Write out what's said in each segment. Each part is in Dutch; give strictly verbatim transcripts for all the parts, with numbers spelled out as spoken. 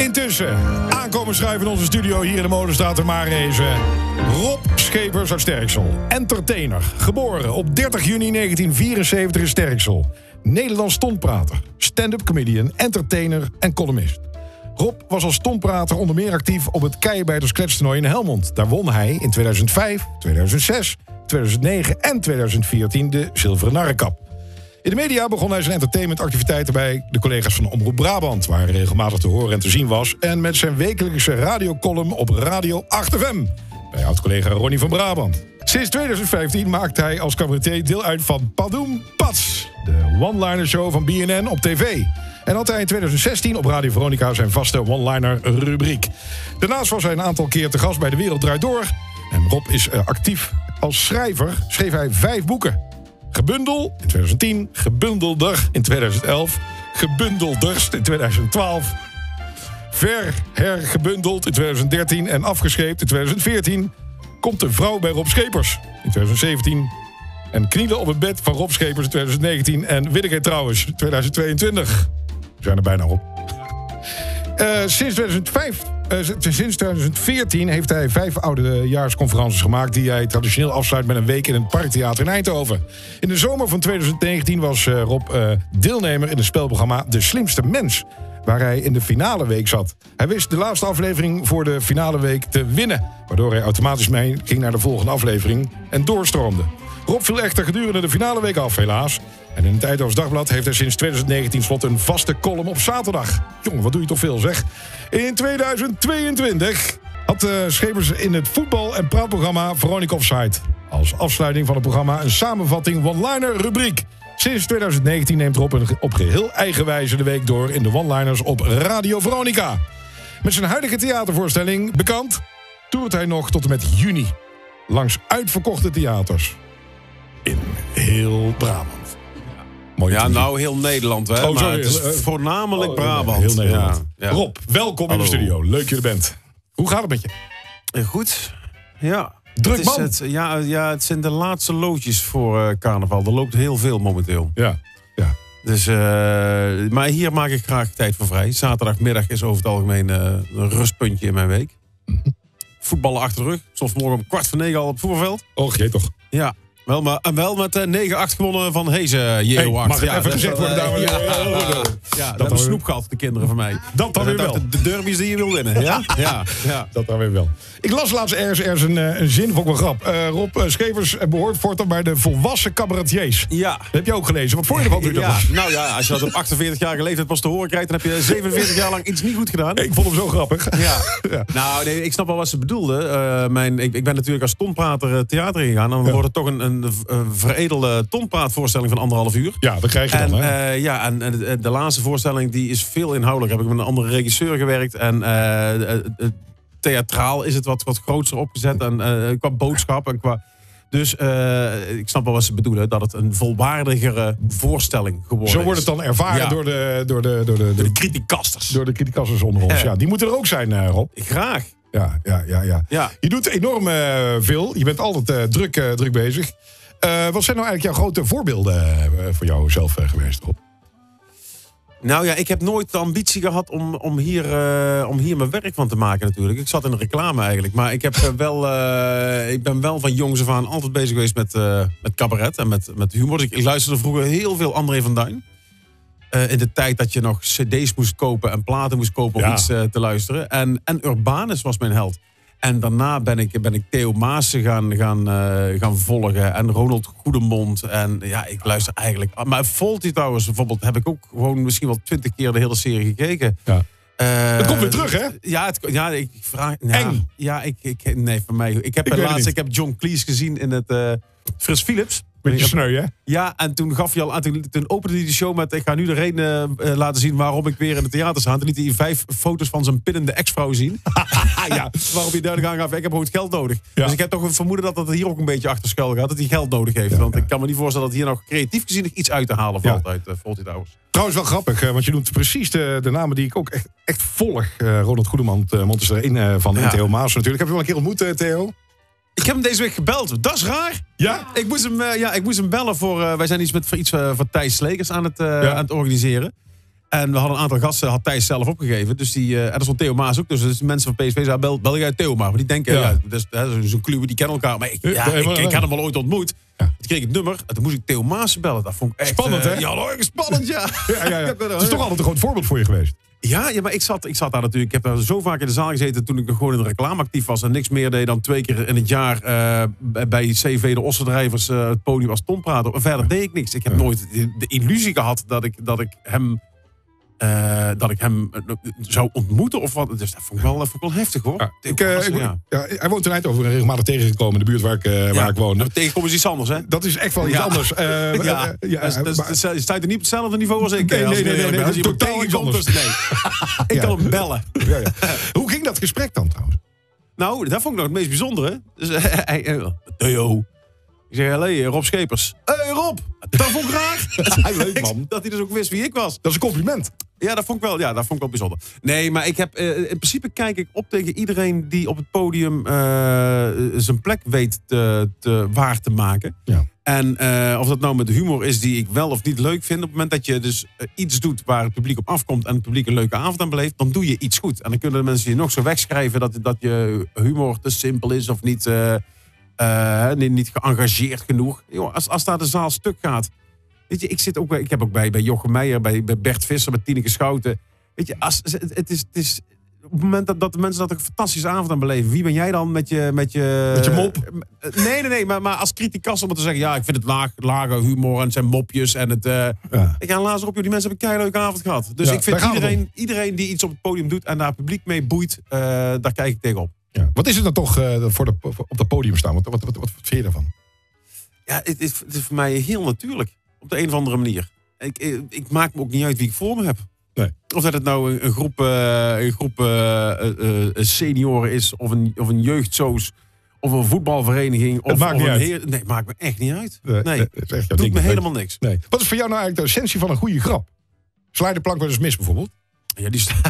Intussen, aankomen schrijven in onze studio hier in de Molenstraat in Maarhezen. Rob Schepers uit Sterksel. Entertainer, geboren op dertig juni negentien vierenzeventig in Sterksel. Nederlands stondprater, stand-up comedian, entertainer en columnist. Rob was als stondprater onder meer actief op het Keienbijters kletstoernooi in Helmond. Daar won hij in tweeduizend vijf, tweeduizend zes, tweeduizend negen en tweeduizend veertien de Zilveren Narrenkap. In de media begon hij zijn entertainmentactiviteiten bij de collega's van Omroep Brabant, waar hij regelmatig te horen en te zien was, en met zijn wekelijkse radiocolumn op Radio acht F M bij oud-collega Ronnie van Brabant. Sinds tweeduizend vijftien maakt hij als cabaretier deel uit van Padoem Pats, de one-liner show van B N N op tv. En had hij in tweeduizend zestien op Radio Veronica zijn vaste one-liner rubriek. Daarnaast was hij een aantal keer te gast bij De Wereld Draait Door. En Rob is uh, actief als schrijver, schreef hij vijf boeken. Gebundel in tweeduizend tien, Gebundelder in tweeduizend elf, Gebundelderst in tweeduizend twaalf, Ver hergebundeld in tweeduizend dertien en afgescheept in tweeduizend veertien. Komt een vrouw bij Rob Schepers in tweeduizend zeventien. En Knielen op het bed van Rob Schepers in tweeduizend negentien. En Widdeke trouwens tweeduizend tweeëntwintig. We zijn er bijna op. Uh, sinds, tweeduizend vijf, uh, sinds tweeduizend veertien heeft hij vijf oudejaarsconferenties gemaakt die hij traditioneel afsluit met een week in het Parktheater in Eindhoven. In de zomer van tweeduizend negentien was uh, Rob uh, deelnemer in het spelprogramma De Slimste Mens, waar hij in de finale week zat. Hij wist de laatste aflevering voor de finale week te winnen, waardoor hij automatisch mee ging naar de volgende aflevering en doorstroomde. Rob viel echter gedurende de finale week af, helaas. En in het Eindhovens Dagblad heeft hij sinds tweeduizend negentien slot een vaste column op zaterdag. Jongen, wat doe je toch veel, zeg. In tweeduizend tweeëntwintig had uh, Schepers in het voetbal- en praatprogramma Veronica Offside als afsluiting van het programma een samenvatting one-liner rubriek. Sinds tweeduizend negentien neemt Rob op geheel eigen wijze de week door in de one-liners op Radio Veronica. Met zijn huidige theatervoorstelling bekend toert hij nog tot en met juni langs uitverkochte theaters in heel Brabant. Mooi ja, nou heel Nederland, hè? Oh, sorry. Maar het is voornamelijk oh, Nee, Brabant. heel Nederland. Ja, ja. Rob, welkom Hallo. In de studio. Leuk je er bent. Hoe gaat het met je? Goed. Ja. Druk man. Het, het, ja, ja, het zijn de laatste loodjes voor uh, carnaval. Er loopt heel veel momenteel. Ja. ja. Dus, uh, maar hier maak ik graag tijd voor vrij. Zaterdagmiddag is over het algemeen uh, een rustpuntje in mijn week. Mm-hmm. Voetballen achter de rug. Zoals vanmorgen om kwart voor negen al op het voetbalveld. Och, jee toch. Ja. Wel, maar, en wel met uh, negen acht gewonnen van Hezen. Hey, mag het ja, even gezegd worden? Uh, ja, ja, ja, ja, ja, dat hebben snoep gehad, de kinderen van mij. Dat dan weer wel. De, de derbies die je wil winnen. Ja? Ja, ja. Dat dan weer wel. Ik las laatst ergens, ergens een, een zin, vond ik wel grap. Uh, Rob uh, Schepers behoort voortaan bij de volwassen cabaretiers. Ja. Dat heb je ook gelezen. Wat vond je ervan toen je ja. dat was? Nou ja, als je dat op achtenveertigjarige leeftijd pas te horen krijgt, dan heb je zevenenveertig jaar lang iets niet goed gedaan. Ik vond hem zo grappig. Ja. ja. Nou, nee, ik snap wel wat ze bedoelde. Uh, mijn, ik, ik ben natuurlijk als tonprater uh, theater ingegaan. En dan ja. wordt het toch een, een, een veredelde tonpraatvoorstelling van anderhalf uur. Ja, dat krijg je en, dan, hè? Uh, ja, en, en de, de laatste voorstelling die is veel inhoudelijk. Heb ik met een andere regisseur gewerkt. En uh, uh, uh, theatraal is het wat, wat groter opgezet. En uh, qua boodschap en qua... Dus uh, ik snap wel wat ze bedoelen. Dat het een volwaardigere voorstelling geworden is. Zo wordt het dan ervaren ja. door de... Door de, door de, door de criticasters. Door de criticasters onder ons. Ja, die moeten er ook zijn, uh, Rob. Graag. Ja, ja, ja, ja. ja. Je doet enorm uh, veel. Je bent altijd uh, druk, uh, druk bezig. Uh, wat zijn nou eigenlijk jouw grote voorbeelden uh, voor jou zelf uh, geweest, Rob? Nou ja, ik heb nooit de ambitie gehad om, om, hier, uh, om hier mijn werk van te maken natuurlijk. Ik zat in de reclame eigenlijk. Maar ik, heb uh, wel, uh, ik ben wel van jongs af aan altijd bezig geweest met, uh, met cabaret en met, met humor. Dus ik, ik luisterde vroeger heel veel André van Duin. Uh, in de tijd dat je nog cd's moest kopen en platen moest kopen om ja. iets uh, te luisteren. En, en Urbanus was mijn held. En daarna ben ik, ben ik Theo Maassen gaan, gaan, uh, gaan volgen. En Ronald Goedemond. En ja, ik luister eigenlijk... Maar Fawlty Towers bijvoorbeeld heb ik ook gewoon misschien wel twintig keer de hele serie gekeken. Ja. Uh, het komt weer terug, hè? Ja, het, ja ik vraag... Ja, Eng. Ja, ik, ik, nee, voor mij... Ik heb ik laatst ik heb John Cleese gezien in het... Uh, Frits Philips. Beetje sneu, hè? Ja, en toen gaf hij al aan. Toen, toen opende hij de show met... Ik ga nu de reden uh, laten zien waarom ik weer in het theater sta. Toen liet hij vijf foto's van zijn pinnende ex-vrouw zien. Ja, waarop hij duidelijk aangaf... Ik heb gewoon geld nodig. Ja. Dus ik heb toch een vermoeden dat dat hier ook een beetje achter schuil gaat. Dat hij geld nodig heeft. Ja, want ja. ik kan me niet voorstellen dat hier nog creatief gezien nog iets uit te halen valt ja. uit uh, Fawlty Towers. Trouwens wel grappig, want je noemt precies de, de namen die ik ook echt, echt volg. Uh, Ronald Goedemond, uh, Montes erin uh, van ja. Theo Maas natuurlijk. Heb je wel een keer ontmoet, uh, Theo? Ik heb hem deze week gebeld. Dat is raar. Ja? Ik moest hem, uh, ja, ik moest hem bellen voor... Uh, wij zijn iets met iets uh, voor Thijs Slegers aan het, uh, ja. aan het organiseren. En we hadden een aantal gasten, had Thijs zelf opgegeven. Dus die, uh, en er stond Theo Maas ook. Dus, dus mensen van P S V zeiden, bel, bel jij Theo maar. Maar die denken, ja, ja dus, hè, zo'n kluwe, die kennen elkaar. Maar ik, ja, ik, ik, ik had hem al ooit ontmoet. Ja. Toen kreeg ik het nummer. En toen moest ik Theo Maas bellen. Dat vond ik echt... Spannend, uh, hè? Ja, leuk, spannend, ja. ja, ja, ja. Het is toch altijd een groot voorbeeld voor je geweest. Ja, ja, maar ik zat, ik zat daar natuurlijk... Ik heb daar zo vaak in de zaal gezeten toen ik nog gewoon in de reclame actief was. En niks meer deed dan twee keer in het jaar uh, bij C V de Ossendrijvers uh, het podium als Tom praten. En verder deed ik niks. Ik heb ja. nooit de, de illusie gehad dat ik, dat ik hem... Uh, dat ik hem uh, zou ontmoeten of wat. Dus dat vond ik wel, vond ik wel heftig, hoor. Ja, ik, uh, ik, ja. Ja, hij woont in Eindhoven, regelmatig tegengekomen in de buurt waar ik, uh, ja, waar ik woon. Tegenkomen is iets anders, hè? Dat is echt wel iets ja. anders. Uh, ja, uh, ja, dus, dus, dus, je staat er niet op hetzelfde niveau als ik. Nee, nee, nee. nee, nee, als nee totaal iets anders. Dus, nee. ik ja. kan hem bellen. Ja, ja. Hoe ging dat gesprek dan, trouwens? Nou, dat vond ik nog het meest bijzondere. Dus, uh, hij, uh, Theo. Ik zeg, hey, Rob Schepers. Hé, hey, Rob! Dat vond ik raar. Leuk, man. Dat hij dus ook wist wie ik was. Dat is een compliment. Ja, dat vond ik wel, ja, dat vond ik wel bijzonder. Nee, maar ik heb, uh, in principe kijk ik op tegen iedereen die op het podium uh, zijn plek weet te, te, waar te maken. Ja. En uh, of dat nou met humor is die ik wel of niet leuk vind. Op het moment dat je dus uh, iets doet waar het publiek op afkomt en het publiek een leuke avond aan beleeft, dan doe je iets goed. En dan kunnen de mensen je nog zo wegschrijven dat, dat je humor te simpel is of niet, uh, uh, niet, niet geëngageerd genoeg. Yo, als, als daar de zaal stuk gaat. Weet je, ik zit ook bij, ik heb ook bij, bij Jochem Meijer, bij, bij Bert Visser, bij Tineke Schouten. Weet je, als, het, het, is, het is op het moment dat, dat de mensen dat een fantastische avond aan beleven, wie ben jij dan met je... Met je, met je mop? Nee, nee, nee, maar, maar als criticas om te zeggen, ja, ik vind het laag, lage humor en het zijn mopjes en het... Uh, ja. Ik ga laatst op, joh, die mensen hebben een keileuke avond gehad. Dus ja, ik vind iedereen, iedereen die iets op het podium doet en daar publiek mee boeit, uh, daar kijk ik tegenop. Ja. Wat is het dan toch uh, voor de, op dat podium staan? Wat, wat, wat, wat vind je daarvan? Ja, het is, het is voor mij heel natuurlijk. Op de een of andere manier. Ik, ik, ik maak me ook niet uit wie ik voor me heb. Nee. Of dat het nou een, een groep, uh, een groep uh, uh, uh, senioren is, of een, of een jeugdsoos, of een voetbalvereniging. Of, het maakt of niet een uit. Heer, nee, het maakt me echt niet uit. Nee, nee. Het, is echt het doet me helemaal niks. Nee. Wat is voor jou nou eigenlijk de essentie van een goede grap? Sla je de plank wel eens mis, bijvoorbeeld? Ja, die staat.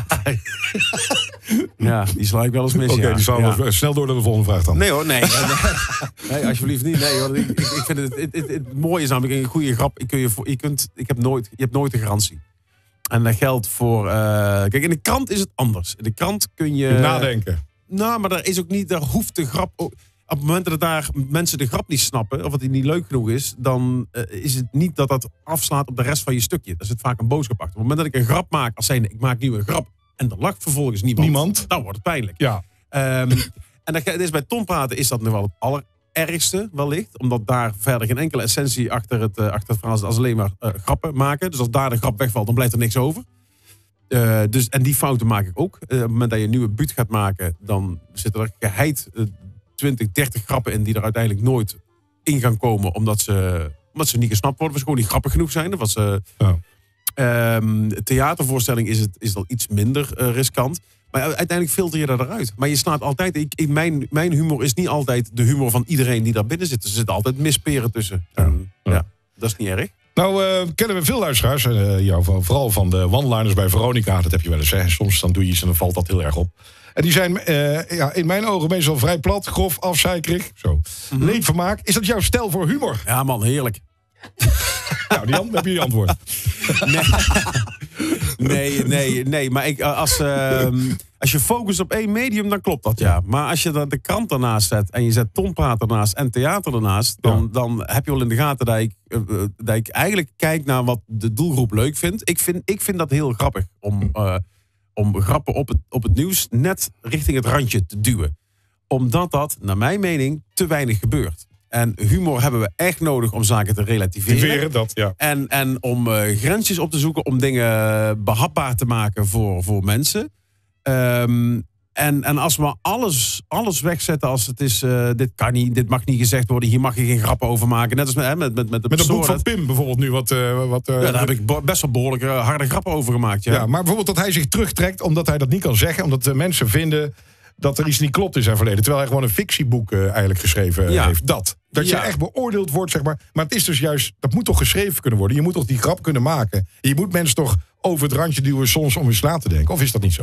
ja, die sla ik wel eens mis. Oké, okay, ja. die slaan we ja. snel door naar de volgende vraag dan. Nee hoor, nee. nee alsjeblieft niet. Nee hoor. Ik, ik, ik vind het, het, het, het mooie is namelijk een goede grap. Ik kun je, je, kunt, ik heb nooit, je hebt nooit de garantie. En dat geldt voor... Uh, kijk, in de krant is het anders. In de krant kun je... je nadenken. Nou, maar daar is ook niet... Daar hoeft de grap... Ook, op het moment dat daar mensen de grap niet snappen, of dat die niet leuk genoeg is, dan uh, is het niet dat dat afslaat op de rest van je stukje. Daar zit vaak een boodschap achter. Op het moment dat ik een grap maak, als zijnde, ik maak nu een grap en er lacht vervolgens niemand, niemand. dan wordt het pijnlijk. Ja. Um, en dat is bij Tom praten is dat nog wel het allerergste wellicht, omdat daar verder geen enkele essentie achter het, uh, achter het verhaal is als alleen maar uh, grappen maken. Dus als daar de grap wegvalt, dan blijft er niks over. Uh, dus, en die fouten maak ik ook. Uh, op het moment dat je een nieuwe buut gaat maken, dan zitten er geheid uh, twintig, dertig grappen in die er uiteindelijk nooit in gaan komen, omdat ze, omdat ze niet gesnapt worden. Of ze gewoon niet grappig genoeg zijn. Was, uh, ja. um, theatervoorstelling is het is al iets minder uh, riskant. Maar uiteindelijk filter je dat eruit. Maar je slaat altijd... Ik, ik, mijn, mijn humor is niet altijd de humor van iedereen die daar binnen zit. Er zitten altijd misperen tussen. Ja. En, ja. Ja, dat is niet erg. Nou, uh, kennen we veel luisteraars. Uh, jou, vooral van de one-liners bij Veronica. Dat heb je wel eens. Hè. Soms dan doe je iets en dan valt dat heel erg op. En die zijn uh, ja, in mijn ogen meestal vrij plat, grof, afzeikerig. Zo. Mm-hmm. Leedvermaak. Is dat jouw stijl voor humor? Ja man, heerlijk. Nou, Jan, heb je je antwoord? Nee, nee, nee. nee maar ik, als, uh, als je focust op één medium, dan klopt dat, ja. Maar als je dan de krant ernaast zet en je zet Tom Praat ernaast en theater ernaast, dan, ja. dan heb je wel in de gaten dat ik, uh, dat ik eigenlijk kijk naar wat de doelgroep leuk vindt. Ik vind, ik vind dat heel grappig om, uh, om grappen op het, op het nieuws net richting het randje te duwen. Omdat dat, naar mijn mening, te weinig gebeurt. En humor hebben we echt nodig om zaken te relativeren. Dat, ja. En, en om uh, grensjes op te zoeken, om dingen behapbaar te maken voor, voor mensen. Um, en, en als we alles, alles wegzetten als het is, uh, dit kan niet, dit mag niet gezegd worden, hier mag je geen grappen over maken. Net als met, hè, met, met, met de Met het boek van Pim bijvoorbeeld nu. Wat, uh, wat, uh, ja, daar heb ik best wel behoorlijk uh, harde grappen over gemaakt. Ja. ja, maar bijvoorbeeld dat hij zich terugtrekt omdat hij dat niet kan zeggen. Omdat de mensen vinden dat er iets niet klopt in zijn verleden. Terwijl hij gewoon een fictieboek uh, eigenlijk geschreven ja. heeft. Dat. Dat ja. je echt beoordeeld wordt, zeg maar. Maar het is dus juist, dat moet toch geschreven kunnen worden. Je moet toch die grap kunnen maken. Je moet mensen toch over het randje duwen soms om eens na te denken. Of is dat niet zo?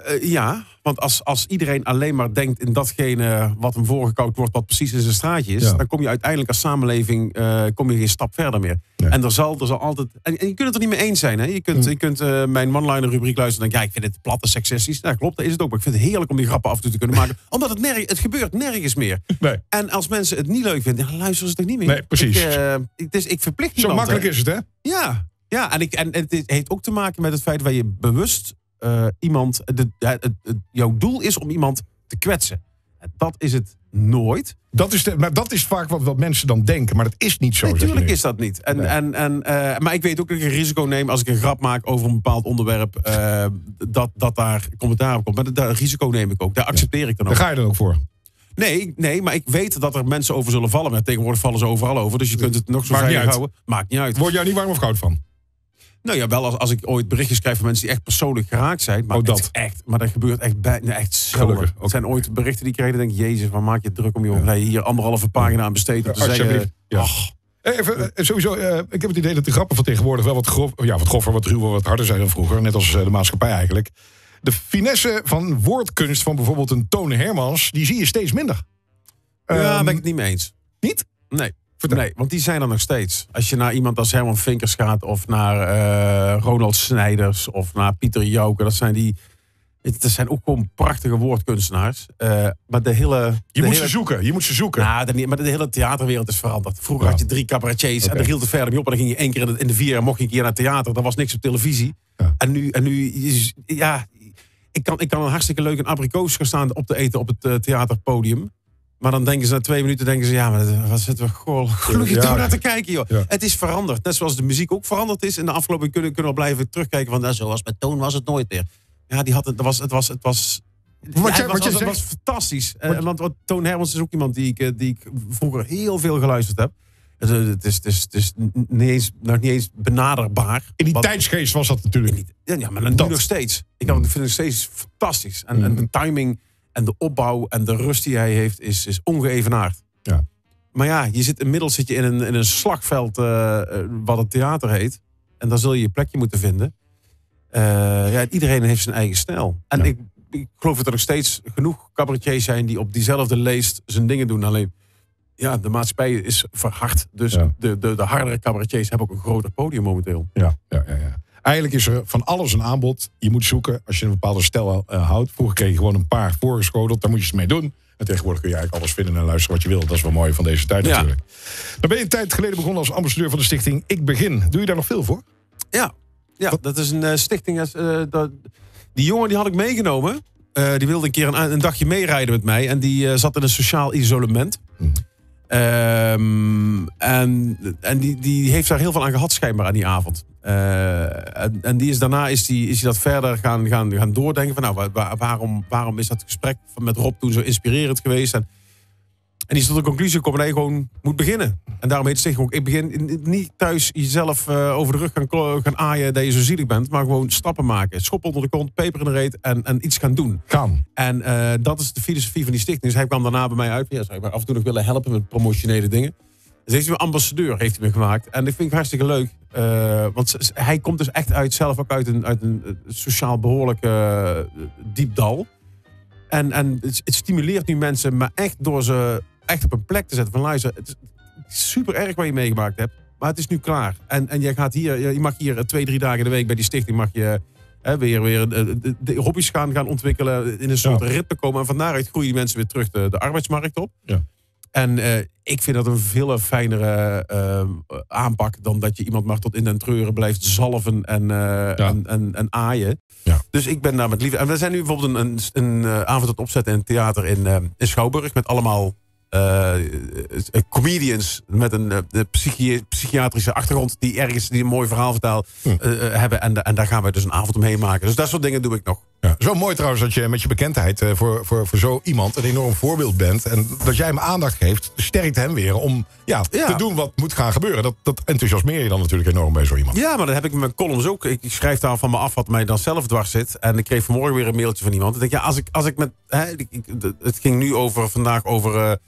Uh, ja, want als, als iedereen alleen maar denkt in datgene wat hem voorgekookt wordt, wat precies in zijn straatje is, ja. dan kom je uiteindelijk als samenleving uh, kom je geen stap verder meer. Nee. En er zal, er zal altijd. En, en je kunt het er niet mee eens zijn. Hè? Je kunt, mm. je kunt uh, mijn one-liner rubriek luisteren en denken, ja, ik vind het platte seksistisch. Nou, klopt, dat is het ook. Maar ik vind het heerlijk om die grappen af en toe te kunnen maken. Omdat het, nerg, het gebeurt nergens meer. Nee. En als mensen het niet leuk vinden, dan luisteren ze het niet meer. Nee, precies. Ik, uh, ik, dus ik verplicht Zo niemand, makkelijk hè? is het, hè? Ja, ja en, ik, en het heeft ook te maken met het feit waar je bewust uh, iemand... De, het, het, het, jouw doel is om iemand te kwetsen. En dat is het nooit. Dat is, de, maar dat is vaak wat, wat mensen dan denken. Maar dat is niet zo. Natuurlijk nee, is dat niet. En, nee. en, en, uh, maar ik weet ook dat ik een risico neem als ik een grap maak over een bepaald onderwerp. Uh, dat, dat daar commentaar op komt. Maar dat, dat risico neem ik ook. Daar accepteer ik dan ook. Daar ga je dan ook voor? Nee, nee, maar ik weet dat er mensen over zullen vallen. Maar tegenwoordig vallen ze overal over. Dus je kunt het nog zo veilig houden. Maakt niet uit. Word jij niet warm of koud van? Nou ja, wel als, als ik ooit berichtjes krijg van mensen die echt persoonlijk geraakt zijn. Maar oh, dat. Het is echt, maar dat gebeurt echt bij, nee, echt zelden. Het zijn ooit berichten die ik kreeg. Dan denk ik, jezus, waar maak je het druk om, joh. Ja. Dat je hier anderhalve pagina aan besteedt om te ja, zeggen. Ja. Ach. Even, sowieso, uh, ik heb het idee dat de grappen van tegenwoordig wel wat, grof, ja, wat groffer, wat ruwer, wat harder zijn dan vroeger. Net als uh, de maatschappij eigenlijk. De finesse van woordkunst van bijvoorbeeld een Toon Hermans, die zie je steeds minder. Ja, daar um, ben ik het niet mee eens. Niet? Nee. Nee, want die zijn er nog steeds. Als je naar iemand als Herman Vinkers gaat, of naar uh, Ronald Snijders, of naar Pieter Jouke, dat zijn die. Dat zijn ook gewoon prachtige woordkunstenaars. Uh, maar de hele. Je de moet hele, ze zoeken. Je moet ze zoeken. Nou, de, maar de hele theaterwereld is veranderd. Vroeger ja. had je drie cabaretiers okay. en daar hield het verder mee op. En dan ging je één keer in de, in de vier jaar mocht je een keer naar theater. Er was niks op televisie. Ja. En nu, en nu, ja, ik kan, ik kan een hartstikke leuk een abrikoos gaan staan op te eten op het uh, theaterpodium. Maar dan denken ze na twee minuten, denken ze, ja, maar wat zitten we goh, gelukkig ja. naar te kijken, joh. Ja. Het is veranderd. Net zoals de muziek ook veranderd is. In de afgelopen kunnen, kunnen we blijven terugkijken van, nou, zoals met Toon was het nooit meer. Ja, die had het, was, het was, het was, wat ja, jij, het was, wat het was fantastisch. Wat, uh, want wat, Toon Hermans is ook iemand die ik, die ik vroeger heel veel geluisterd heb. Dus, uh, het is, het is, het is niet eens, nog niet eens benaderbaar. In die wat, tijdsgeest was dat natuurlijk. Die, ja, ja, maar dan nu nog steeds. Ik mm. vind het steeds fantastisch. En, mm. en de timing en de opbouw en de rust die hij heeft is, is ongeëvenaard. Ja. Maar ja, je zit inmiddels zit je in een, in een slagveld uh, wat het theater heet. En daar zul je je plekje moeten vinden. Uh, ja, iedereen heeft zijn eigen stijl. En ja. ik, ik geloof dat er nog steeds genoeg cabaretiers zijn die op diezelfde leest zijn dingen doen. Alleen, ja, de maatschappij is verhard. Dus ja. de, de, de hardere cabaretiers hebben ook een groter podium momenteel. Ja, ja, ja, ja. Eigenlijk is er van alles een aanbod. Je moet zoeken als je een bepaalde stijl uh, houdt. Vroeger kreeg je gewoon een paar voorgeschoteld. Daar moet je het mee doen. En tegenwoordig kun je eigenlijk alles vinden en luisteren wat je wil. Dat is wel mooi van deze tijd ja. natuurlijk. Dan ben je een tijd geleden begonnen als ambassadeur van de stichting Ik Begin. Doe je daar nog veel voor? Ja, ja dat is een uh, stichting. Uh, dat, die jongen die had ik meegenomen. Uh, die wilde een keer een, een dagje meerijden met mij. En die uh, zat in een sociaal isolement. Hmm. Um, en en die, die heeft daar heel veel aan gehad schijnbaar aan die avond. Uh, en, en die is, daarna is hij is die dat verder gaan, gaan, gaan doordenken. Van, nou, waar, waarom, waarom is dat gesprek met Rob toen zo inspirerend geweest? En, en die is tot de conclusie gekomen dat je gewoon moet beginnen. En daarom heet het stichting ook, ik begin niet thuis jezelf uh, over de rug gaan, gaan aaien dat je zo zielig bent. Maar gewoon stappen maken. Schop onder de kont, peper in de reet en, en iets gaan doen. Gaan. En uh, dat is de filosofie van die stichting. Dus hij kwam daarna bij mij uit. Ja, zou ik maar af en toe nog willen helpen met promotionele dingen. Dus heeft hij me ambassadeur heeft hij me gemaakt. En dat vind ik hartstikke leuk. Uh, want hij komt dus echt uit, zelf ook uit een, uit een sociaal behoorlijk uh, diep dal. En, en het, het stimuleert nu mensen, maar echt door ze echt op een plek te zetten. Van luister, het is super erg wat je meegemaakt hebt. Maar het is nu klaar. En, en je, gaat hier, je mag hier twee, drie dagen in de week bij die stichting mag je hè, weer, weer de, de hobby's gaan, gaan ontwikkelen. In een soort ja. ritme komen. En van daaruit groeien die mensen weer terug de, de arbeidsmarkt op. Ja. En uh, ik vind dat een veel fijnere uh, aanpak dan dat je iemand maar tot in den treuren blijft zalven en, uh, ja. en, en, en aaien. Ja. Dus ik ben daar met liefde. En we zijn nu bijvoorbeeld een, een, een avond aan het opzetten in het theater in, uh, in Schouwburg met allemaal uh, comedians met een uh, psychi- psychiatrische achtergrond die ergens die een mooi verhaal vertaal uh, hm. uh, hebben. En, en daar gaan we dus een avond omheen maken. Dus dat soort dingen doe ik nog. Ja, zo mooi trouwens dat je met je bekendheid uh, voor, voor, voor zo iemand een enorm voorbeeld bent. En dat jij hem aandacht geeft, sterkt hem weer om ja, ja. te doen wat moet gaan gebeuren. Dat, dat enthousiasmeer je dan natuurlijk enorm bij zo iemand. Ja, maar dat heb ik met mijn columns ook. Ik schrijf daar van me af wat mij dan zelf dwars zit. En ik kreeg vanmorgen weer een mailtje van iemand. Ik denk, ja, als ik, als ik met. Hè, ik, ik, het ging nu over vandaag over. Uh,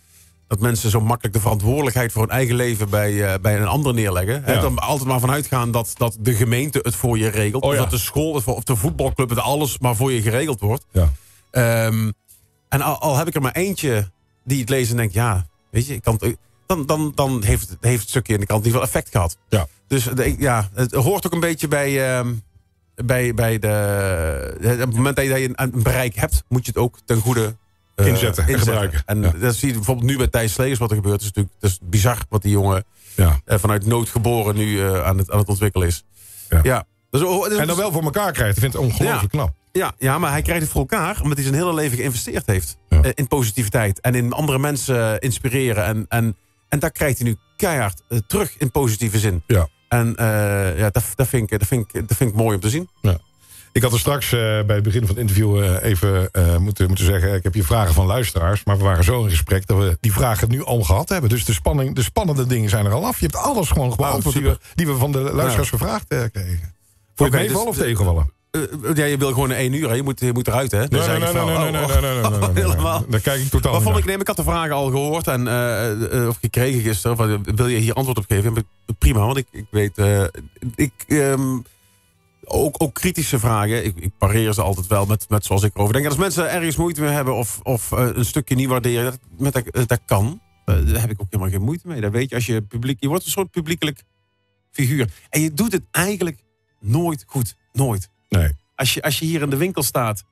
dat mensen zo makkelijk de verantwoordelijkheid voor hun eigen leven bij, uh, bij een ander neerleggen. Ja. Dan altijd maar vanuit gaan dat, dat de gemeente het voor je regelt. Oh, ja. Of dat de school het voor, of de voetbalclub het alles maar voor je geregeld wordt. Ja. Um, en al, al heb ik er maar eentje die het leest en denkt, ja, weet je, ik kan het, dan, dan, dan heeft, het, heeft het stukje in de krant niet veel effect gehad. Ja. Dus de, ja, het hoort ook een beetje bij, um, bij, bij de... Op het moment dat je een, een bereik hebt, moet je het ook ten goede uh, inzetten en gebruiken. En ja. dat zie je bijvoorbeeld nu bij Thijs Slegers wat er gebeurt. Het is natuurlijk het is bizar wat die jongen ja. uh, vanuit nood geboren nu uh, aan, het, aan het ontwikkelen is. Ja. Ja. Dus, dus, en dan wel voor elkaar krijgt. Ik vind het ongelooflijk ja. knap. Ja, ja, maar hij krijgt het voor elkaar omdat hij zijn hele leven geïnvesteerd heeft. Ja. Uh, in positiviteit. En in andere mensen uh, inspireren. En, en, en daar krijgt hij nu keihard uh, terug in positieve zin. Ja. En uh, ja, dat, dat, vind ik, dat, vind ik, dat vind ik mooi om te zien. Ja. Ik had er straks uh, bij het begin van het interview uh, even uh, moeten, moeten zeggen... ik heb hier vragen van luisteraars, maar we waren zo in gesprek... dat we die vragen nu al gehad hebben. Dus de, spanning, de spannende dingen zijn er al af. Je hebt alles gewoon beantwoord oh, die, we, die we van de luisteraars ja. gevraagd uh, kregen. Voor okay, je meevallen dus, of tegenvallen? Uh, uh, ja, je wil gewoon één uur, hè? Je moet, je moet eruit, hè? Nee, nee, nee, nee, nee, nee, nee, helemaal. Daar kijk ik totaal niet naar. Ik, neem, ik had de vragen al gehoord en uh, uh, of gekregen gisteren. Of, uh, wil je hier antwoord op geven? Prima, want ik, ik weet... Uh, ik... Um, Ook, ook kritische vragen. Ik, ik pareer ze altijd wel met, met zoals ik erover denk. En als mensen ergens moeite mee hebben of, of uh, een stukje niet waarderen, dat, met, dat, dat kan. Uh, daar heb ik ook helemaal geen moeite mee. Dat weet je, als je publiek, je wordt een soort publiekelijk figuur. En je doet het eigenlijk nooit goed. Nooit. Nee. Als je, als je hier in de winkel staat.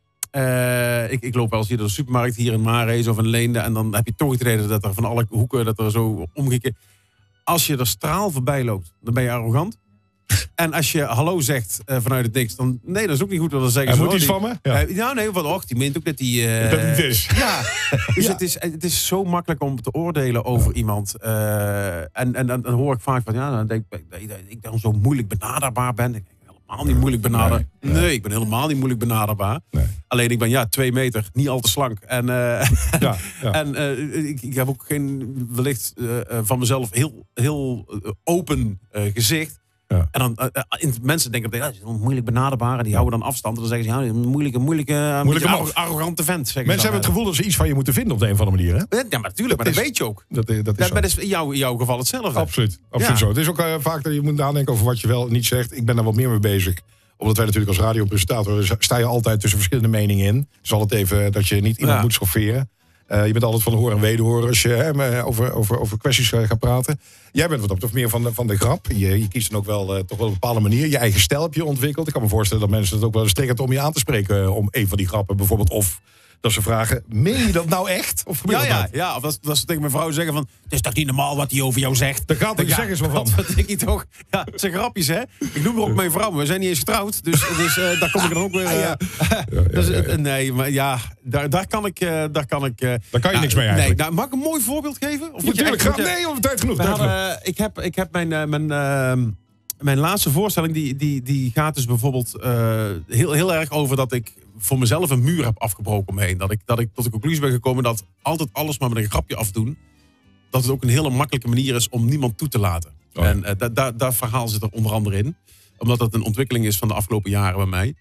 Uh, ik, ik loop wel eens hier door de supermarkt, hier in Marees of in Leende. En dan heb je toch het reden dat er van alle hoeken, dat er zo omgekeerd. Als je er straal voorbij loopt, dan ben je arrogant. En als je hallo zegt uh, vanuit het niks, dan nee, dat is ook niet goed. Dan zeggen hij ze, moet oh, iets die, van me? Ja. Uh, nou nee, wat och, die meent ook dat die... Uh, dat het is. Ja, dus ja. Het, is, het is zo makkelijk om te oordelen over ja. iemand. Uh, en, en, en dan hoor ik vaak van, ja, dan denk ik dat ik dan zo moeilijk benaderbaar ben. Ik ben helemaal niet moeilijk benaderbaar. Nee, nee. nee, ik ben helemaal niet moeilijk benaderbaar. Nee. Alleen ik ben, ja, twee meter, niet al te slank. En, uh, ja, ja. en uh, ik, ik heb ook geen, wellicht uh, van mezelf heel, heel uh, open uh, gezicht. Ja. En dan uh, mensen denken dat ja, moeilijk benaderbaar en die houden dan afstand. En dan zeggen ze ja, een moeilijke, moeilijke, uh, moeilijke arro arrogante vent. Mensen hebben het gevoel dat ze iets van je moeten vinden op de een of andere manier. Hè? Ja, maar natuurlijk, maar dat, dat is, weet je ook. Dat, dat is, dat, dat is in, jouw, in jouw geval hetzelfde. Absoluut, absoluut ja. zo. Het is ook uh, vaak dat je moet nadenken over wat je wel niet zegt. Ik ben daar wat meer mee bezig. Omdat wij natuurlijk als radiopresentator sta je altijd tussen verschillende meningen in. Het is altijd even dat je niet iemand ja. moet schofferen. Uh, je bent altijd van de hoor en wederhoor als je hè, over, over, over kwesties uh, gaat praten. Jij bent wat op of meer van de, van de grap. Je, je kiest dan ook wel uh, toch wel op een bepaalde manier. Je eigen stijl heb je ontwikkeld. Ik kan me voorstellen dat mensen het ook wel eens triggert om je aan te spreken uh, om een van die grappen bijvoorbeeld. Of dat ze vragen, meen je dat nou echt? Of ja, ja, dat? ja. Of dat, dat ze tegen mijn vrouw zeggen van, het is toch niet normaal wat hij over jou zegt. Daar gaat er ja, zeggen ze van. Dat denk ik toch. Ja, het zijn grapjes, hè. Ik noem er ook mijn vrouw, maar we zijn niet eens getrouwd. Dus, dus uh, daar kom ik dan ook weer... Uh, ja. Ja, ja, dus, ja, ja. Nee, maar ja, daar, daar kan ik... Uh, daar kan ik uh, daar kan je uh, niks mee eigenlijk. Nee, nou, mag ik een mooi voorbeeld geven? Of natuurlijk, graag. Nee, of tijd genoeg. Tijd hadden, uh, ik, heb, ik heb mijn... Uh, mijn uh, Mijn laatste voorstelling die, die, die gaat dus bijvoorbeeld uh, heel, heel erg over dat ik voor mezelf een muur heb afgebroken omheen. Dat ik, dat ik tot de conclusie ben gekomen dat altijd alles maar met een grapje afdoen, dat het ook een hele makkelijke manier is om niemand toe te laten. Oh. En uh, dat da, da verhaal zit er onder andere in. Omdat het een ontwikkeling is van de afgelopen jaren bij mij.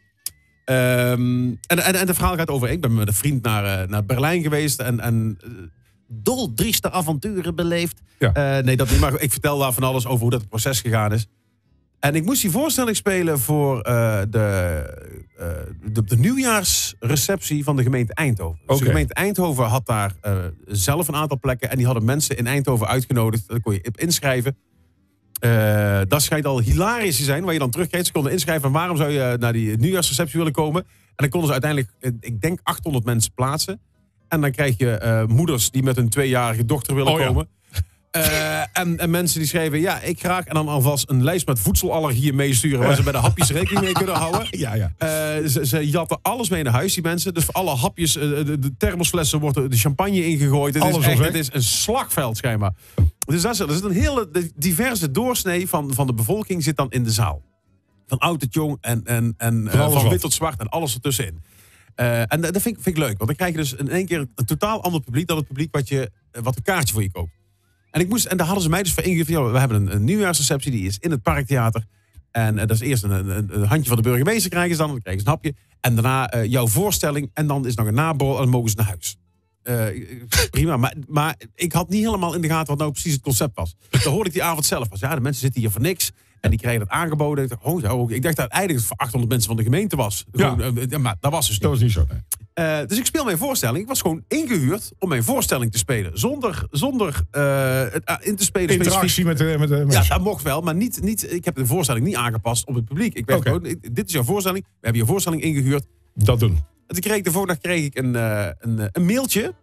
Um, en, en, en de verhaal gaat over, ik ben met een vriend naar, uh, naar Berlijn geweest en... en uh, dol drieste avonturen beleefd. Ja. Uh, nee, dat niet, maar ik vertel daar van alles over hoe dat het proces gegaan is. En ik moest die voorstelling spelen voor uh, de, uh, de, de nieuwjaarsreceptie van de gemeente Eindhoven. Dus okay. De gemeente Eindhoven had daar uh, zelf een aantal plekken. En die hadden mensen in Eindhoven uitgenodigd. Daar kon je op inschrijven. Uh, dat schijnt al hilarisch te zijn. Waar je dan terugkijkt. Ze konden inschrijven. Waarom zou je naar die nieuwjaarsreceptie willen komen? En dan konden ze uiteindelijk, ik denk, achthonderd mensen plaatsen. En dan krijg je uh, moeders die met hun tweejarige dochter willen oh, komen. Ja. Uh, en, en mensen die schreven, ja, ik graag. En dan alvast een lijst met voedselallergieën meesturen. Waar ze bij de hapjes rekening mee kunnen houden. Ja, ja. Uh, ze, ze jatten alles mee naar huis, die mensen. Dus voor alle hapjes, uh, de, de thermosflessen wordt de champagne ingegooid. Het is, echt, het is een slagveld, schijnbaar. Dus dat is, er zit een hele diverse doorsnee van, van de bevolking zit dan in de zaal. Van oud tot jong en, en, en uh, van wit tot zwart en alles ertussenin. Uh, en dat vind ik, vind ik leuk. Want dan krijg je dus in één keer een totaal ander publiek dan het publiek wat, je, wat een kaartje voor je koopt. En, ik moest, en daar hadden ze mij dus voor ingegeven. We hebben een, een nieuwjaarsreceptie, die is in het Parktheater. En uh, dat is eerst een, een, een handje van de burgemeester krijgen ze dan. Dan krijgen ze een hapje. En daarna uh, jouw voorstelling. En dan is nog een naborrel en dan mogen ze naar huis. uh, prima. Maar, maar ik had niet helemaal in de gaten wat nou precies het concept was. Dan hoorde ik die avond zelf pas. Ja, de mensen zitten hier voor niks. En die krijgen het aangeboden. Ik dacht, oh, ja, ik dacht dat het eigenlijk voor achthonderd mensen van de gemeente was. Ja. Gewoon, uh, maar dat was dus Dat was niet zo. Nee. Uh, dus ik speel mijn voorstelling. Ik was gewoon ingehuurd om mijn voorstelling te spelen. Zonder, zonder uh, het, uh, in te spelen. Interactie specifiek. met de, met de mensen. Ja, dat mocht wel. Maar niet, niet, ik heb de voorstelling niet aangepast op het publiek. Ik werd Okay. gewoon, dit is jouw voorstelling. We hebben je voorstelling ingehuurd. Dat doen. En toen kreeg ik de volgende dag kreeg ik een, uh, een, een mailtje.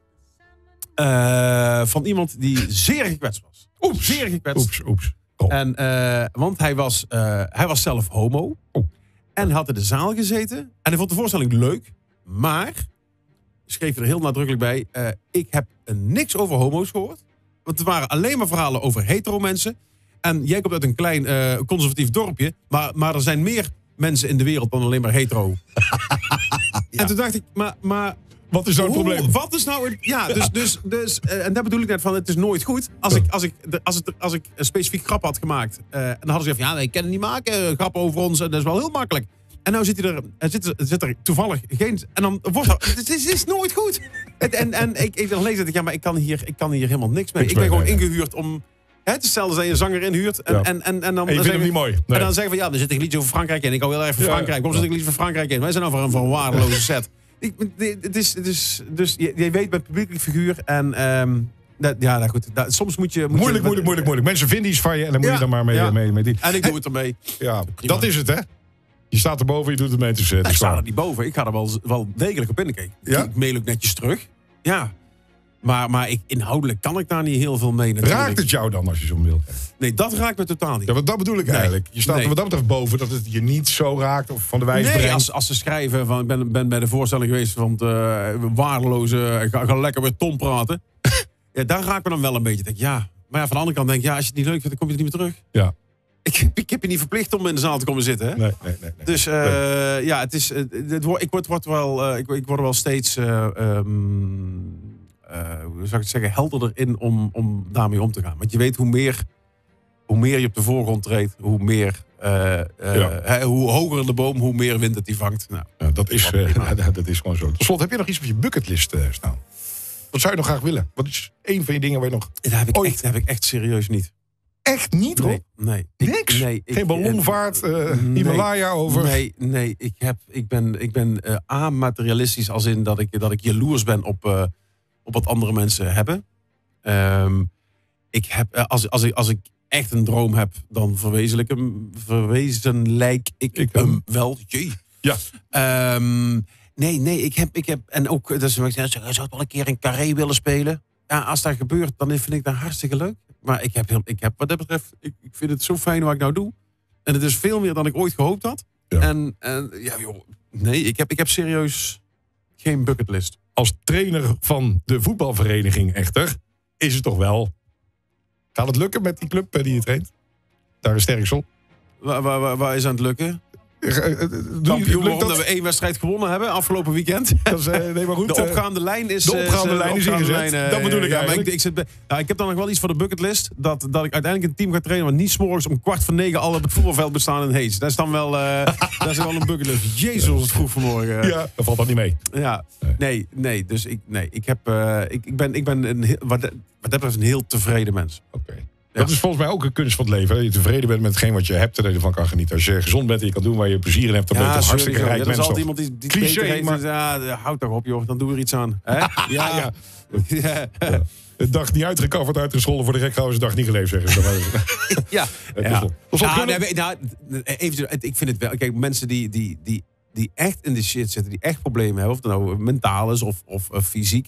Uh, van iemand die zeer gekwetst was. Oeps. Zeer gekwetst. Oeps, oeps. Oh. En, uh, want hij was, uh, hij was zelf homo. Oh. En had in de zaal gezeten. En hij vond de voorstelling leuk. Maar, schreef er heel nadrukkelijk bij. Uh, ik heb niks over homo's gehoord. Want er waren alleen maar verhalen over hetero mensen. En jij komt uit een klein uh, conservatief dorpje. Maar, maar er zijn meer mensen in de wereld dan alleen maar hetero. Ja. En toen dacht ik, maar... maar wat is nou het hoe, probleem? Wat is nou het... Ja, dus... dus, dus uh, en daar bedoel ik net van, het is nooit goed. Als ik, als ik, als het, als ik een specifiek grap had gemaakt... Uh, en dan hadden ze gezegd, ja, nee, ik kan het niet maken. Grappen over ons, dat is wel heel makkelijk. En nou zit, hij er, zit, er, zit er toevallig geen... En dan wordt dat... Het is, het is nooit goed. En, en, en ik, ik dan lees dat ik, ja, maar ik kan hier, ik kan hier helemaal niks mee. Niks ik ben mee, gewoon nee, ingehuurd om... Hè, het is hetzelfde als je een zanger inhuurt. En, Ja. en, en, en dan, En je dan vindt hem niet mooi. Nee. En dan zeggen we, ja, er zit een liedje over Frankrijk in. Ik hou heel erg van Ja. Frankrijk. Waarom zit ik een liedje van Frankrijk in? Wij zijn over een van een waardeloze set. Ik, het is, het is, dus je, je weet met publiekelijk figuur. En um, dat, ja, nou goed. Dat, soms moet je... Moet Moeilijk, je, moeilijk, moeilijk, moeilijk. Mensen vinden iets van je en dan moet Ja, je dan maar mee, ja. mee, mee die. En ik doe het ermee. Ja, Prima. dat is het, hè? Je staat erboven, je doet het mee te zetten. Ik sta er niet boven. Ik ga er wel, wel degelijk op in. Kijk, Ja? ik mail ook netjes terug. Ja. Maar, maar ik, inhoudelijk kan ik daar niet heel veel mee. Natuurlijk. Raakt het jou dan als je zo'n beeld hebt? Nee, dat raakt me totaal niet. Ja, want dat bedoel ik Nee. eigenlijk. Je staat Nee. er wat dat betreft boven dat het je niet zo raakt of van de wijs Nee, brengt. als, als ze schrijven van ik ben, ben bij de voorstelling geweest van het uh, waardeloze, ga, ga lekker met Tom praten. Ja, daar raakt me dan wel een beetje. Denk, ik, ja. Maar ja, van de andere kant denk ik, ja, als je het niet leuk vindt, dan kom je er niet meer terug. Ja. Ik, ik heb je niet verplicht om in de zaal te komen zitten. Hè? Nee, nee, nee. nee. Dus uh, nee. ja, het is, het, het, ik, word, word wel, uh, ik, ik word er wel steeds, uh, um, uh, hoe zou ik het zeggen, helderder in om, om daarmee om te gaan. Want je weet hoe meer, hoe meer je op de voorgrond treedt, hoe meer, uh, uh, Ja. hè, hoe hoger de boom, hoe meer wind het die vangt. Nou, Ja, dat, is, Wat uh, prima. dat is gewoon zo. Tot slot, heb je nog iets op je bucketlist uh, staan? Wat zou je nog graag willen? Wat is één van je dingen waar je nog... dat heb ik, Ooit. echt, dat heb ik echt serieus niet. Echt niet, Rob? Nee, nee. Ik- Niks? nee, ik- Geen ballonvaart, uh, nee. Himalaya over? Nee, nee ik, heb, ik ben, ik ben uh, amaterialistisch als in dat ik, dat ik jaloers ben op, uh, op wat andere mensen hebben. Um, ik heb uh, als, als, ik, als ik echt een droom heb, dan verwezenlijk hem, verwezenlijk ik, Ik hem hem. wel. Jee. Ja. Um, nee, nee, ik heb, ik heb en ook, dat is, ik zou het wel een keer in Carré willen spelen. Ja, als dat gebeurt, dan vind ik dat hartstikke leuk. Maar ik heb, heel, ik heb wat dat betreft, ik, ik vind het zo fijn wat ik nou doe. En het is veel meer dan ik ooit gehoopt had. Ja. En, en ja, joh, nee, ik heb, ik heb serieus geen bucketlist. Als trainer van de voetbalvereniging echter, is het toch wel... Gaat het lukken met die club uh, die je traint? Daar is Sterksel. Waar, waar, waar, waar is aan het lukken? Kampioen, Kampioen, lukt omdat dat? we één wedstrijd gewonnen hebben afgelopen weekend. Dat is, uh, nee, maar goed. De uh, opgaande lijn is... de opgaande uh, lijn is opgaande ingezet. lijn, uh, Dat bedoel ik ja, maar eigenlijk. ik, ik, zit bij, nou, ik heb dan nog wel iets voor de bucketlist. Dat, dat ik uiteindelijk een team ga trainen... wat niet 's morgens om kwart voor negen al op het voetbalveld bestaan in Hees. Dat is dan wel, uh, dat is wel een bucketlist. Jezus, wat het vroeg vanmorgen. ja, dan valt dat niet mee. Ja, nee, nee. Dus ik, nee, ik, heb, uh, ik, ik ben, ik ben een, heel- wat, dat- wat dat betreft een heel tevreden mens. Oké. Dat is volgens mij ook een kunst van het leven. Dat je tevreden bent met hetgeen wat je hebt en dat je ervan kan genieten. Als je gezond bent en je kan doen waar je plezier in hebt, dan ben je toch een hartstikke sowieso. rijk Ja, er is mens. altijd toch? iemand die, die Cliché, beter heeft. maar- Maar... Ja, houd toch op, joh. Dan doen we er iets aan. Hè? Ja, ja. ja. Ja. De dag niet uitgecoverd, uitgescholden voor de gek houden, is de dag niet geleefd, zeggen ze. Ja. tot Ja. slot. Tot slot Ja, kunnen- nee, nou, even, ik vind het wel. Kijk, mensen die, die, die, die echt in de shit zitten, die echt problemen hebben, of het nou mentaal is of, of, of fysiek.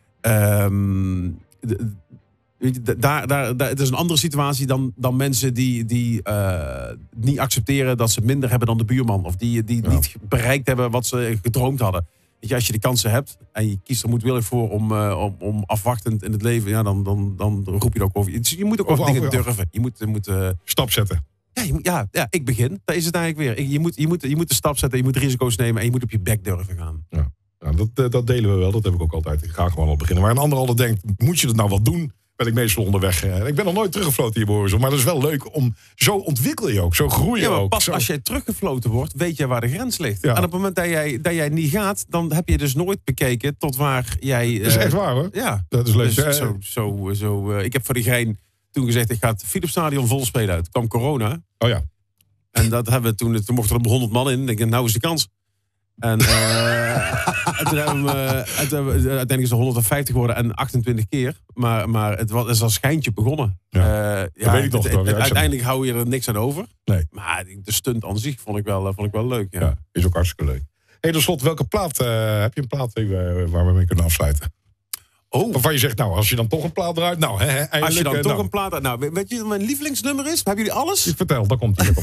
ehm, de- weet je, daar, daar, daar, het is een andere situatie dan, dan mensen die, die uh, niet accepteren dat ze minder hebben dan de buurman. Of die, die Ja. niet bereikt hebben wat ze gedroomd hadden. Weet je, als je de kansen hebt en je kiest er moedwillig voor om, uh, om, om afwachtend in het leven, ja, dan, dan, dan roep je er ook over. Je moet ook Over over dingen af- af- durven. Je moet, je moet uh, Stap zetten. ja, je moet, ja, ja, ik begin. Dat is het eigenlijk weer. Je moet, je, moet, je moet de stap zetten, je moet risico's nemen en je moet op je bek durven gaan. Ja, dat, eh, dat delen we wel. Dat heb ik ook altijd. Ik ga gewoon al beginnen. Maar een ander altijd denkt, moet je dat nou wel doen? ben ik meestal onderweg. Uh, ik ben nog nooit teruggefloten hier bij Horizon. Maar dat is wel leuk om... Zo ontwikkel je ook, zo groei je ja, maar ook. Pas zo... als jij teruggefloten wordt, weet je waar de grens ligt. Ja. En op het moment dat jij, dat jij niet gaat, dan heb je dus nooit bekeken tot waar jij... Dat is uh, echt waar, hoor. Ja. Dat is leuk. Dus zo, zo, zo, uh, ik heb voor die gein toen gezegd, ik ga het Philipsstadion vol spelen uit. Toen kwam corona. Oh ja. En dat hebben we toen, toen mochten er honderd man in. Ik denk, nou is de kans. En, uh, en toen hebben we, uh, en toen hebben we uiteindelijk is het honderdvijftig geworden en achtentwintig keer. Maar, maar het was, het is als schijntje begonnen. Ja. Uh, dat ja, weet ik toch. het, Het, het, uiteindelijk hou je er niks aan over. Nee. Maar de stunt aan zich vond ik wel, vond ik wel leuk. Ja. Ja, is ook hartstikke leuk. Hey, tot slot, welke plaat, uh, heb je een plaat uh, waar we mee kunnen afsluiten? Oh. Waarvan je zegt, nou, als je dan toch een plaat draait, nou, hè, hè, als je dan uh, toch nou. een plaat... Nou, weet je wat mijn lievelingsnummer is? Hebben jullie alles? Ik vertel, daar komt hij op.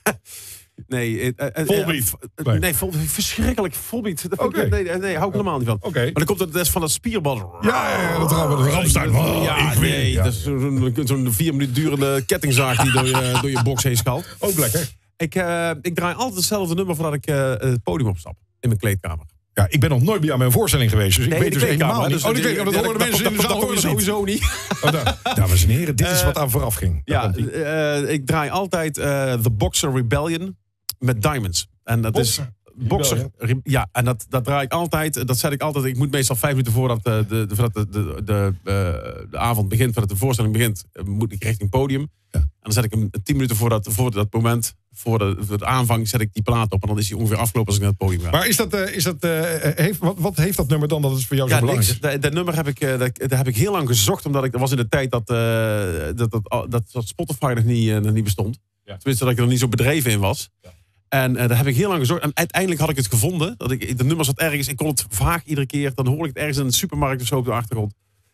Nee, uh, uh, Volbeat. Uh, nee, nee vol, verschrikkelijk volbeat. Oké. Okay. Nee, nee, hou ik helemaal niet van. Oké. Okay. Maar dan komt het des van het spierbal. Ja, ja, ja, dat gaan we de Ramstein. Oh, ja, ik nee, ja. dat is zo'n zo vier minuten durende kettingzaag die door je, door je box heen schalt. Ook lekker. Ik, uh, ik draai altijd hetzelfde nummer voordat ik uh, het podium opstap. In mijn kleedkamer. Ja, ik ben nog nooit bij jou met een voorstelling geweest. Dus ik nee, weet dus helemaal niet. Dus oh, die weet, dat horen de mensen in de zaal horen sowieso niet. Oh, daar. Dames en heren, dit is wat aan vooraf ging. Ja, uh, ik draai altijd uh, The Boxer Rebellion met Diamonds. En dat Boxer. is... Boxer, ja, en dat, dat draai ik altijd. Dat zet ik altijd. Ik moet meestal vijf minuten voordat de, de, voordat de, de, de, de, de avond begint, voordat de voorstelling begint, moet ik richting podium. Ja. En dan zet ik hem tien minuten voor dat, voor dat moment, voor de, voor de aanvang, zet ik die plaat op. En dan is hij ongeveer afgelopen als ik naar het podium ga. Maar is dat, uh, is dat, uh, heeft, wat, wat heeft dat nummer dan dat is voor jou ja, zo belangrijk? Niks. Dat, dat nummer heb ik, uh, dat, dat heb ik heel lang gezocht, omdat ik, dat was in de tijd dat, uh, dat, dat, dat, dat Spotify nog niet, uh, nog niet bestond. Ja. Tenminste, dat ik er nog niet zo bedreven in was. Ja. En uh, daar heb ik heel lang gezocht. En uiteindelijk had ik het gevonden. Dat ik, de nummer zat ergens. Ik kon het vaag iedere keer. Dan hoor ik het ergens in de supermarkt of zo op de achtergrond.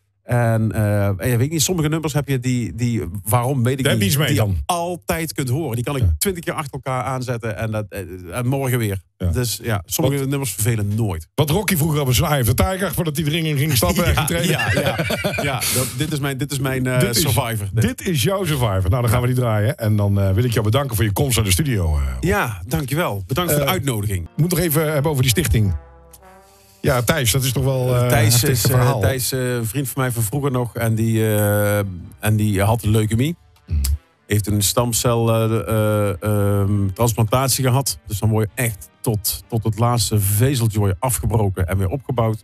En uh, ja, weet ik niet, sommige nummers heb je die, die waarom weet ik niet, die mee je dan. altijd kunt horen. Die kan ik twintig ja. keer achter elkaar aanzetten en, dat, en morgen weer. Ja. Dus ja, sommige wat, nummers vervelen nooit. Wat Rocky vroeger op zijn Eye of the Tiger, voordat hij erin ging stappen ja, en ging trainen. Ja, ja, ja dat, dit is mijn, dit is mijn uh, dit is, Survivor. Dit. dit is jouw Survivor. Nou, dan gaan we die draaien. En dan uh, wil ik jou bedanken voor je komst naar de studio. Uh, ja, dankjewel. Bedankt uh, voor de uitnodiging. Ik moet nog even hebben over die stichting. Ja, Thijs, dat is toch wel uh, Thijs een is verhaal. Uh, Thijs, uh, een vriend van mij van vroeger nog. En die, uh, en die had leukemie. Hmm. Heeft een stamcel uh, uh, uh, transplantatie gehad. Dus dan word je echt tot, tot het laatste vezeltje word je afgebroken en weer opgebouwd.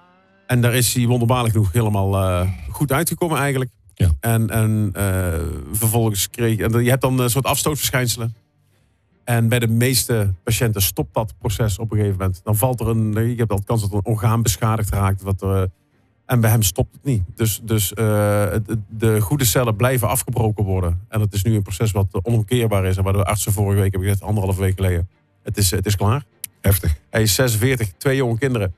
En daar is hij wonderbaarlijk genoeg helemaal uh, goed uitgekomen eigenlijk. Ja. En, en uh, vervolgens kreeg en je hebt dan een soort afstootverschijnselen. En bij de meeste patiënten stopt dat proces op een gegeven moment. Dan valt er een, je hebt altijd kans dat er een orgaan beschadigd raakt. Wat er, en bij hem stopt het niet. Dus, dus uh, de goede cellen blijven afgebroken worden. En het is nu een proces wat onomkeerbaar is. En waar de artsen vorige week, heb ik gezegd, anderhalve week geleden. Het is, het is klaar. Heftig. Hij is zesenveertig, twee jonge kinderen.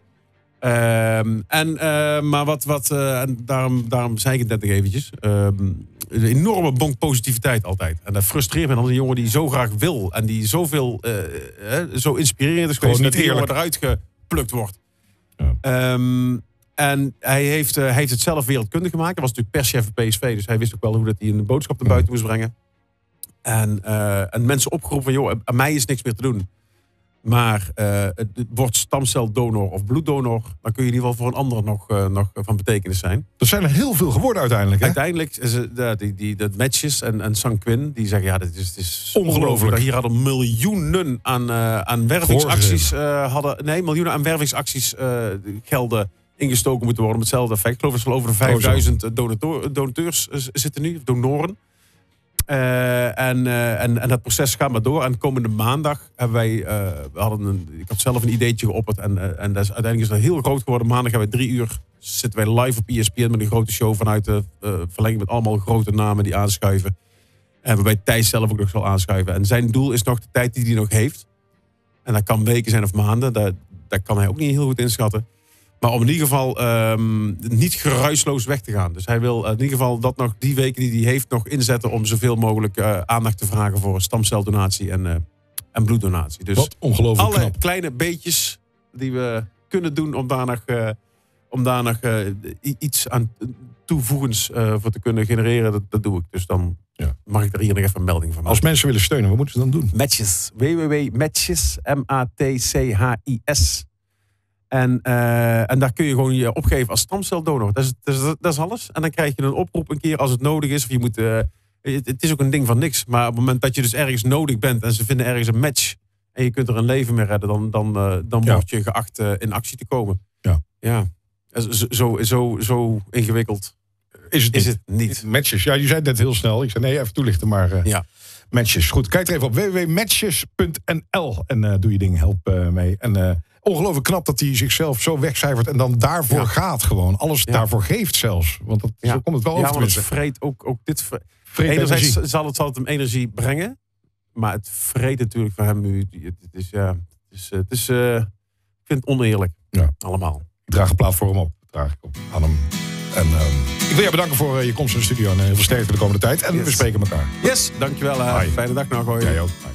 Um, en, uh, maar wat, wat uh, en daarom, daarom zei ik het net nog eventjes. Um, een enorme bonk positiviteit altijd. En dat frustreert me dan een jongen die zo graag wil. En die zoveel, uh, uh, zo inspirerend is geweest. Dat die jongen eruit geplukt wordt. Ja. Um, en hij heeft, uh, hij heeft het zelf wereldkundig gemaakt. Hij was natuurlijk perschef bij P S V. Dus hij wist ook wel hoe dat hij een boodschap naar buiten moest brengen. En, uh, en mensen opgeroepen van, joh, aan mij is niks meer te doen. Maar uh, het wordt stamceldonor of bloeddonor, dan kun je in ieder geval voor een ander nog, uh, nog van betekenis zijn. Er zijn er heel veel geworden uiteindelijk. Hè? Uiteindelijk, is het, uh, die, die, dat Matches en, en Sanquin, die zeggen ja, dit is, dit is ongelooflijk. ongelooflijk. Hier hadden miljoenen aan, uh, aan wervingsacties, uh, hadden, nee, miljoenen aan wervingsacties uh, gelden ingestoken moeten worden met hetzelfde effect. Ik geloof dat er over de vijfduizend donator, donateurs uh, zitten nu, donoren. Uh, en, uh, en, en dat proces gaat maar door. En komende maandag hebben wij, uh, we hadden een, ik had zelf een ideetje geopperd. En, uh, en dat is, uiteindelijk is dat heel groot geworden. Maandag hebben wij drie uur, zitten wij live op E S P N met een grote show vanuit de uh, verlenging met allemaal grote namen die aanschuiven. En waarbij Thijs zelf ook nog zal aanschuiven. En zijn doel is nog de tijd die hij nog heeft. En dat kan weken zijn of maanden. Dat, dat kan hij ook niet heel goed inschatten. Maar om in ieder geval um, niet geruisloos weg te gaan. Dus hij wil in ieder geval dat nog die weken die hij heeft nog inzetten om zoveel mogelijk uh, aandacht te vragen voor stamceldonatie en, uh, en bloeddonatie. Dus wat ongelooflijk alle knap. Kleine beetjes die we kunnen doen om daar nog, uh, om daar nog uh, iets aan toevoegens uh, voor te kunnen genereren, dat, dat doe ik. Dus dan ja. mag ik er hier nog even een melding van maken. Als mensen willen steunen, wat moeten ze dan doen? Matches. w w w punt matches, M A T C H I S. En, uh, en daar kun je gewoon je opgeven als stamceldonor. Dat is, dat, is, dat is alles. En dan krijg je een oproep een keer als het nodig is. Of je moet, uh, het, het is ook een ding van niks. Maar op het moment dat je dus ergens nodig bent en ze vinden ergens een match en je kunt er een leven mee redden, dan, dan, uh, dan ja. word je geacht uh, in actie te komen. Ja. Ja. Zo, zo, zo, zo ingewikkeld is het, is niet. het niet. Matches. Ja, je zei het net heel snel. Ik zei nee, even toelichten, maar uh, ja. matches. Goed, kijk er even op w w w punt matches punt n l en uh, doe je ding, help uh, mee. En uh, ongelooflijk knap dat hij zichzelf zo wegcijfert en dan daarvoor ja. gaat gewoon. Alles ja. daarvoor geeft zelfs. Want dat, ja. zo komt het wel over. Ja, want het vreet ook, ook dit. Vre- Enerzijds zal het, zal het hem energie brengen, maar het vreet natuurlijk voor hem nu. Het is, ja, het is, het is uh, ik vind het oneerlijk. Ja. Allemaal. Ik draag een plaat voor hem op. Draag ik op aan hem. En uh, ik wil je bedanken voor uh, je komst in de studio en heel veel sterkte de komende tijd. En yes. we spreken elkaar. Yes, dankjewel. Uh, fijne dag nog. Hoi. Jij ook. Bye.